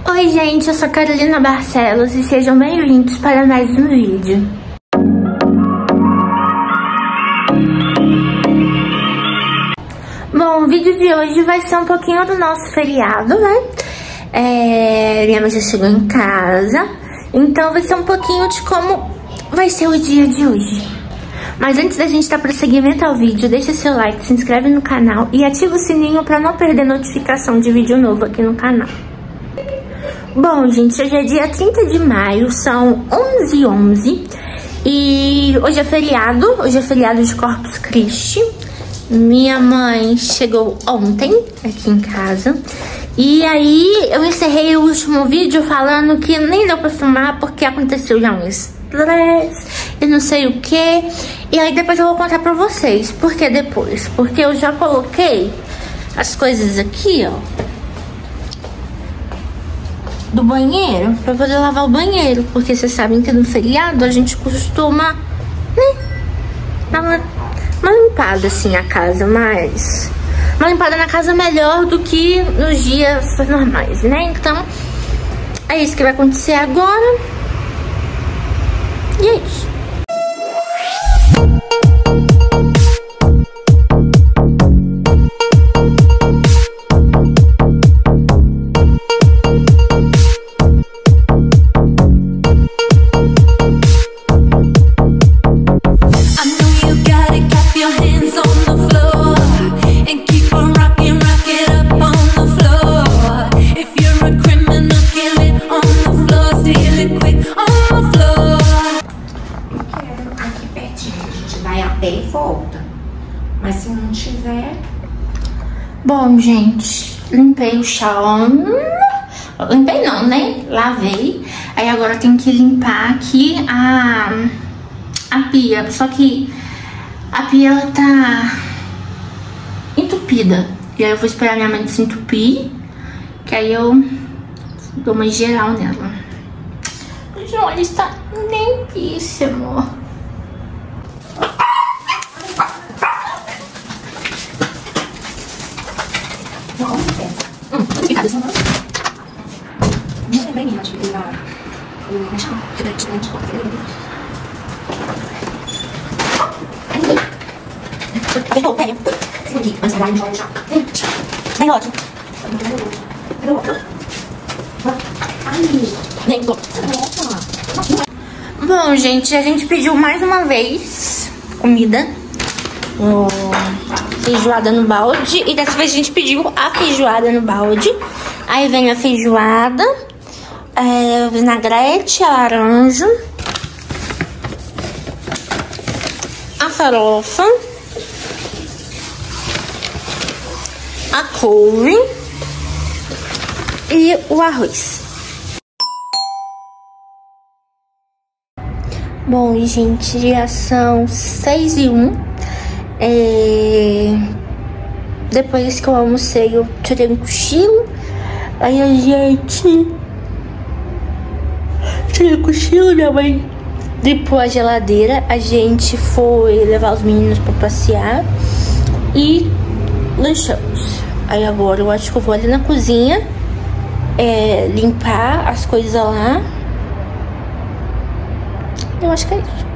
Oi gente, eu sou Carolina Barcelos e sejam bem-vindos para mais um vídeo. Bom, o vídeo de hoje vai ser um pouquinho do nosso feriado, né? Minha mãe já chegou em casa, então vai ser um pouquinho de como vai ser o dia de hoje. Mas antes da gente dar prosseguimento ao vídeo, deixa seu like, se inscreve no canal e ativa o sininho para não perder notificação de vídeo novo aqui no canal. Bom, gente, hoje é dia 30 de maio, são 11h11 e hoje é feriado de Corpus Christi. Minha mãe chegou ontem aqui em casa e aí eu encerrei o último vídeo falando que nem deu pra filmar porque aconteceu já um estresse e não sei o que. E aí depois eu vou contar pra vocês. Por que depois? Porque eu já coloquei as coisas aqui, ó, do banheiro, pra poder lavar o banheiro. Porque vocês sabem que no feriado a gente costuma, né, dar uma limpada assim a casa, mas uma limpada na casa melhor do que nos dias normais, né? Então é isso que vai acontecer agora. E é isso. E volta, mas se não tiver... Bom, gente, limpei o chão. Limpei não, né? Lavei. Aí agora eu tenho que limpar aqui a pia. Só que a pia, ela tá entupida. E aí eu vou esperar minha mãe desentupir, que aí eu dou uma geral nela. Mas olha, está limpíssimo. Bom, gente, a gente pediu mais uma vez comida, feijoada no balde, e dessa vez a gente pediu a feijoada no balde. Aí vem a feijoada, o vinagrete, a laranja, a farofa, a couve e o arroz. Bom, e gente, já são 6h01. Depois que eu almocei, eu tirei um cochilo. Aí a gente tirei o cochilo, minha mãe limpou a geladeira. A gente foi levar os meninos pra passear e lanchamos. Aí agora eu acho que eu vou ali na cozinha limpar as coisas lá. Eu acho que é isso.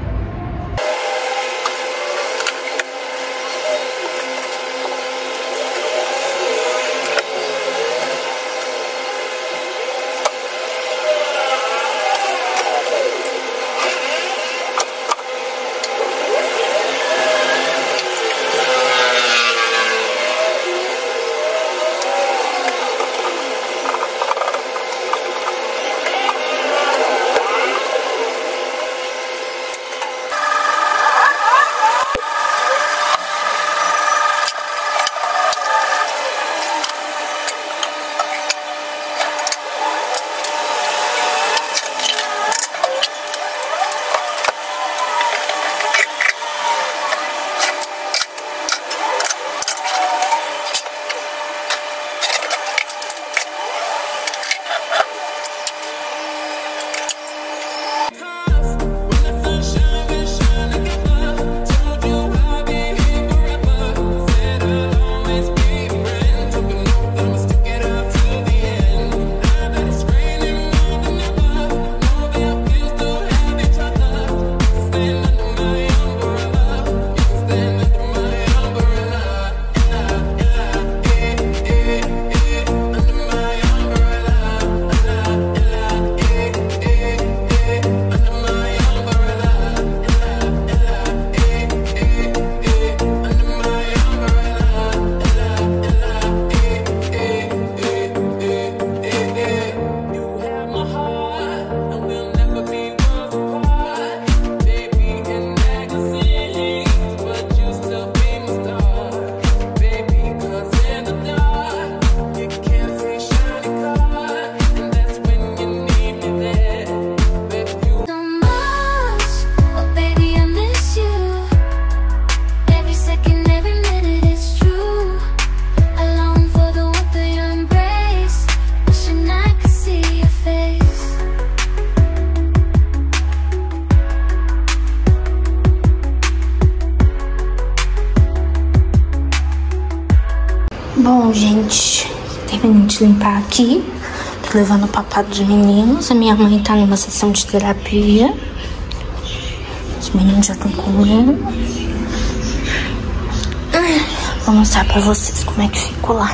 gente limpar aqui. Tô levando o papado dos meninos. A minha mãe tá numa sessão de terapia. Os meninos já estão comendo. Vou mostrar pra vocês como é que ficou lá.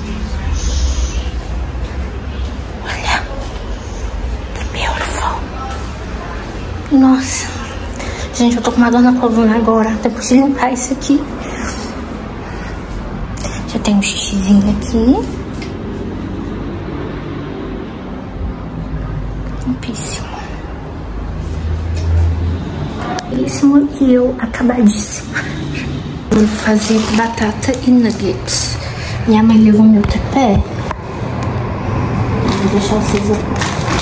Olha. Beautiful. Nossa. Gente, eu tô com uma dor na coluna agora. Depois de limpar isso aqui. Já tem um xixizinho aqui. Limpíssimo. Limpíssimo e eu acabadíssimo. Vou fazer batata e nuggets. Minha mãe levou meu tripé. Vou deixar vocês aqui.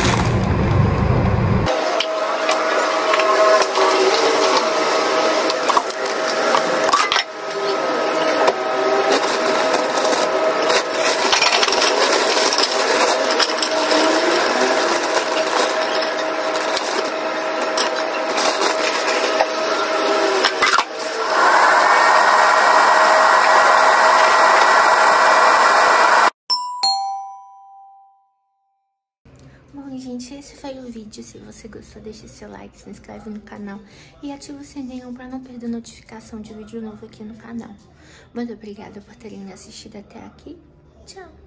Bom, gente, esse foi o vídeo. Se você gostou, deixe seu like, se inscreve no canal e ativa o sininho para não perder notificação de vídeo novo aqui no canal. Muito obrigada por terem me assistido até aqui. Tchau!